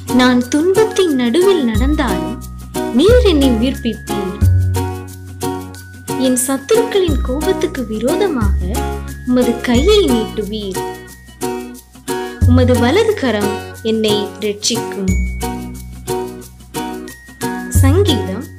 நான் துன்பத்தின் நடுவில் நடந்தாலும் நீர் என்னை உயிர்ப்பிப்பீர். என் சத்துருக்களின் கோபத்துக்கு விரோதமாக உமது கையை நீட்டுவீர். உமது வலது கரம் என்னை இரட்சிக்கும். சங்கீதம்